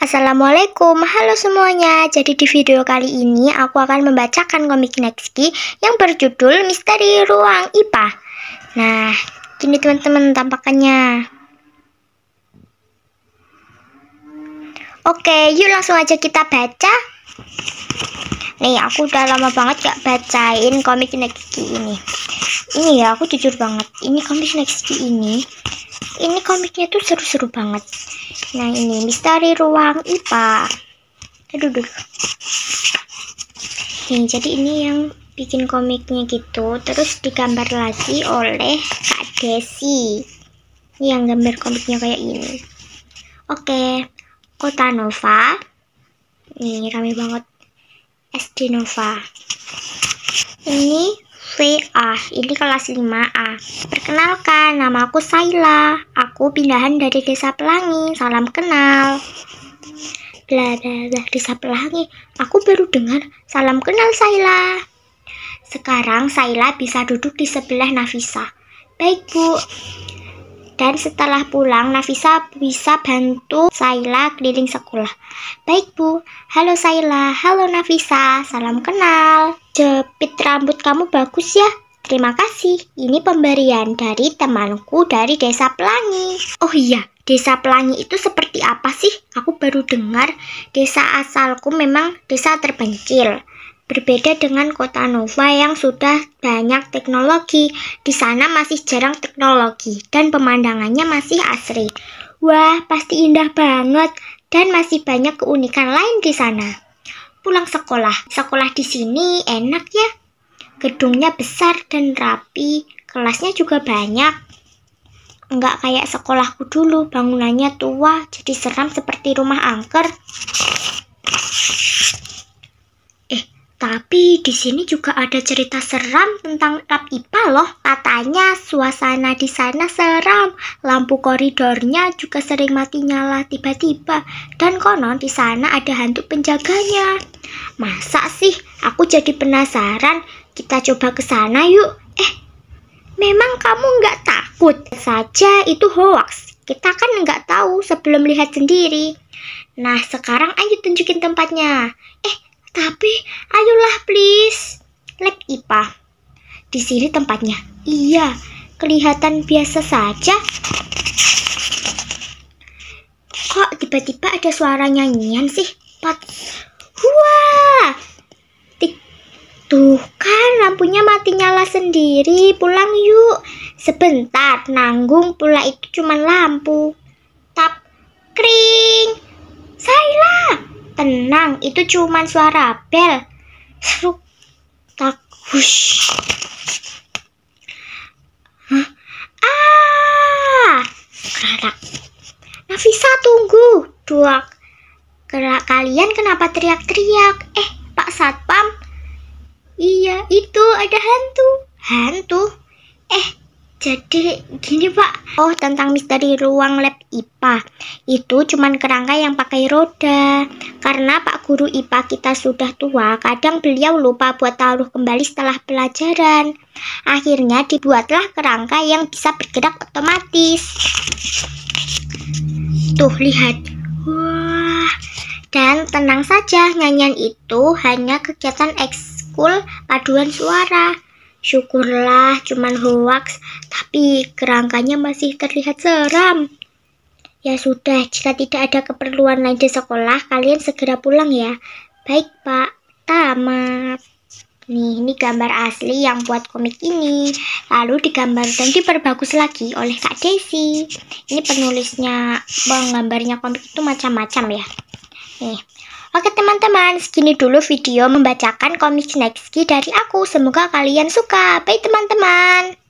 Assalamualaikum, halo semuanya. Jadi di video kali ini aku akan membacakan komik Nextki yang berjudul Misteri Ruang IPA. Nah, gini teman-teman tampakannya. Oke, yuk langsung aja kita baca. Nih, aku udah lama banget gak bacain komik Nextki ini. Ini ya, aku jujur banget. Ini komik Nextki ini komiknya tuh seru-seru banget. Nah, ini Misteri Ruang IPA. Aduh. Nih, jadi ini yang bikin komiknya gitu. Terus digambar lagi oleh Kak Desi. Ini yang gambar komiknya kayak ini. Oke, Kota Nova. Nih, rame banget. SD Nova. Ini VA, ini kelas 5A. Perkenalkan, nama aku Saila. Aku pindahan dari Desa Pelangi. Salam kenal. Bla bla bla, Desa Pelangi. Aku baru dengar. Salam kenal Saila. Sekarang Saila bisa duduk di sebelah Nafisa. Baik, Bu. Dan setelah pulang, Nafisa bisa bantu Saila keliling sekolah. Baik, Bu. Halo Saila. Halo Nafisa. Salam kenal. Jepit rambut kamu bagus ya. Terima kasih. Ini pemberian dari temanku dari Desa Pelangi. Oh iya, Desa Pelangi itu seperti apa sih? Aku baru dengar. Desa asalku memang desa terpencil. Berbeda dengan Kota Nova yang sudah banyak teknologi. Di sana masih jarang teknologi dan pemandangannya masih asri. Wah, pasti indah banget dan masih banyak keunikan lain di sana. Pulang sekolah. Sekolah di sini enak ya. Gedungnya besar dan rapi. Kelasnya juga banyak. Enggak kayak sekolahku dulu. Bangunannya tua, jadi seram seperti rumah angker. Tapi di sini juga ada cerita seram tentang lab IPA loh. Katanya suasana di sana seram. Lampu koridornya juga sering mati nyala tiba-tiba. Dan konon di sana ada hantu penjaganya. Masa sih? Aku jadi penasaran. Kita coba ke sana yuk. Memang kamu nggak takut? Saja itu hoax. Kita kan nggak tahu sebelum lihat sendiri. Nah, sekarang ayo tunjukin tempatnya. Tapi, ayolah please. Lab IPA. Di sini tempatnya. Iya, kelihatan biasa saja. Kok tiba-tiba ada suara nyanyian sih? Wah! Tuh kan lampunya mati nyala sendiri. Pulang yuk. Sebentar, nanggung pula itu cuma lampu. Tap, kring. Saila! Tenang, itu cuma suara bel. Seruk, tak, hush. Kerak. Nafisa, tunggu. Kalian kenapa teriak-teriak? Pak Satpam. Iya, itu ada hantu. Hantu? Jadi gini Pak. Oh, tentang misteri ruang lab IPA. Itu cuman kerangka yang pakai roda. Karena Pak Guru IPA kita sudah tua, kadang beliau lupa buat taruh kembali setelah pelajaran. Akhirnya dibuatlah kerangka yang bisa bergerak otomatis. Tuh, lihat. Wah. Dan tenang saja, nyanyian itu hanya kegiatan ekskul paduan suara. Syukurlah cuman hoaks, tapi kerangkanya masih terlihat seram. Ya sudah, jika tidak ada keperluan lain di sekolah, kalian segera pulang ya. Baik Pak, tamat. Nih, ini gambar asli yang buat komik ini. Lalu digambar dan diperbagus lagi oleh Kak Desi. Ini penulisnya, penggambarnya komik itu macam-macam ya. Nih. Oke teman-teman, segini dulu video membacakan komik Nextki dari aku. Semoga kalian suka. Bye teman-teman.